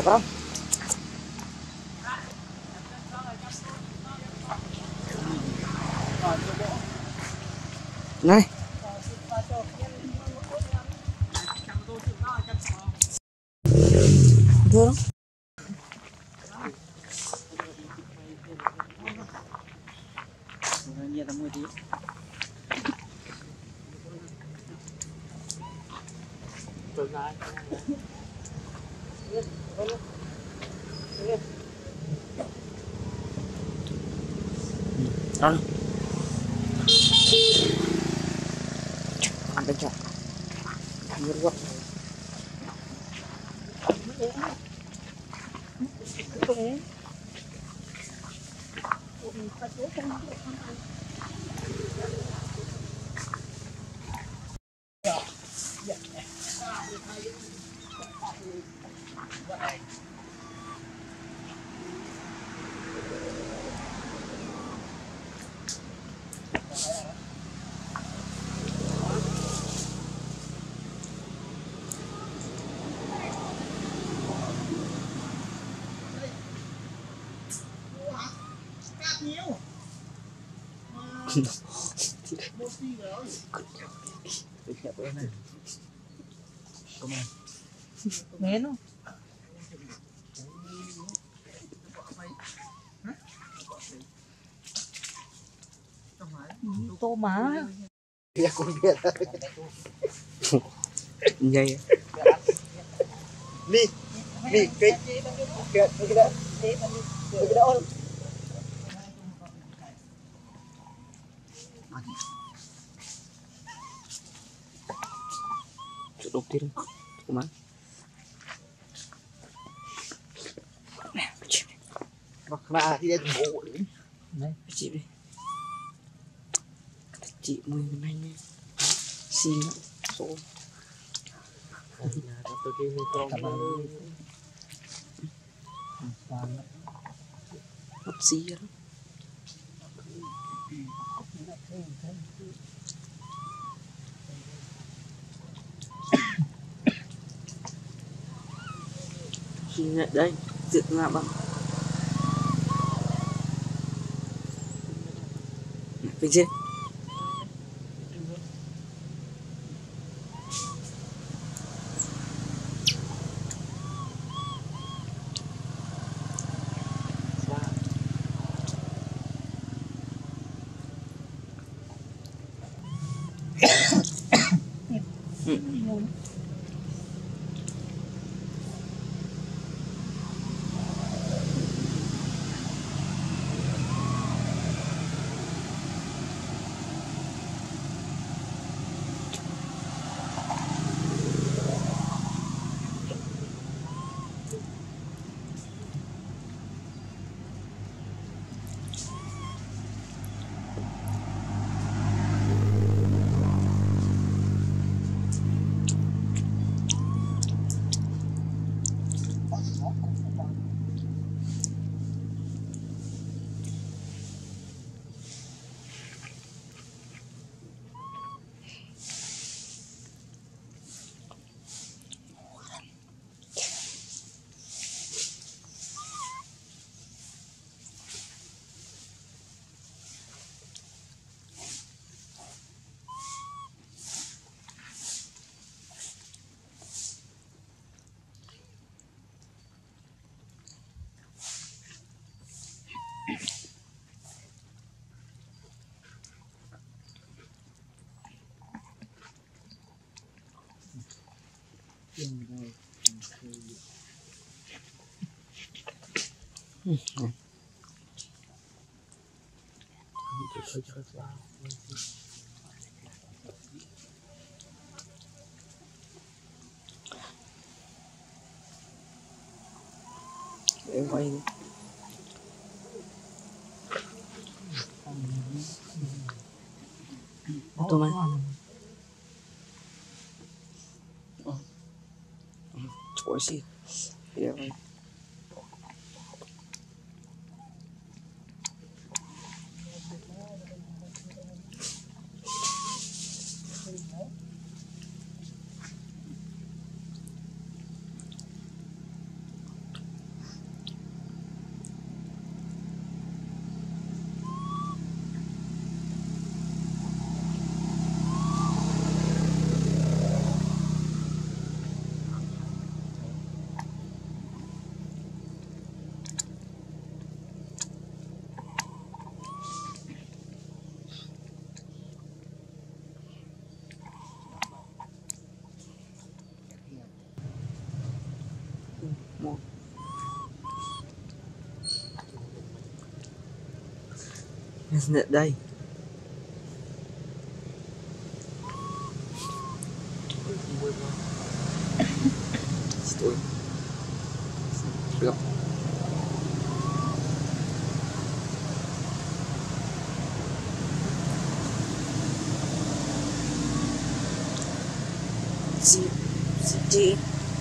chụp không? Này. Đưa không? Nhiệt là 10 tí. Aron. Jangan pencet. Biar kuat. Nghe nó tô má Dạ cũng biết nhây đi đi cái kìa cái đó đục đi má hoặc là thì đây bộ đấy chị đi chị mười bên anh nhé xin số hấp xí đó xin đây dựng là bằng bên trên em quay đi tôi mà chỗ gì em đây tôi được gì gì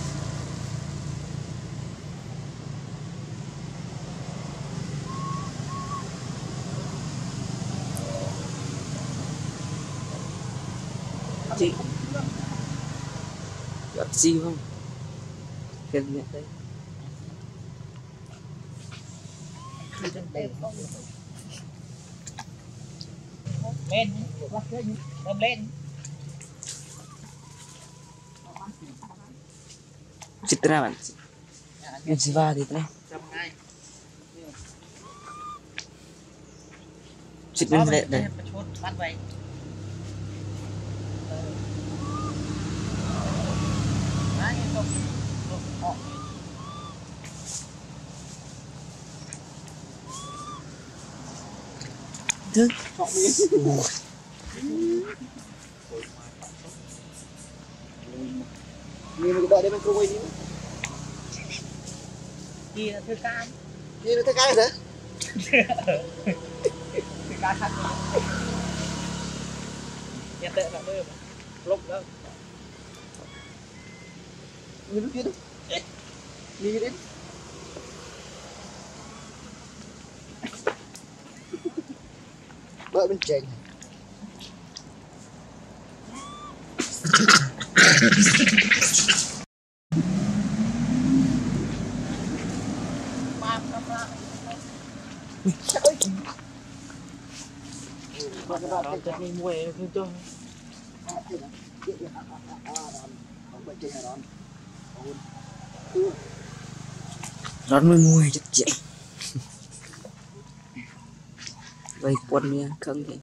chị gặp gì không cần nhận đây lên đâm lên citra bạn em sẽ vào thì này chị bên lệ đây thứ nhìn một đợi đây mình không quay đi Kia thư cam. nhìn nó thấy cái gì Thư cam thật. Nhà tệ là nơi mà lúc đó. nhìn nó kia đi nhìn đi đợi bên trên Nó chắc đi mua không cho. rón mới mùi chắc chị vậy quần nha không thì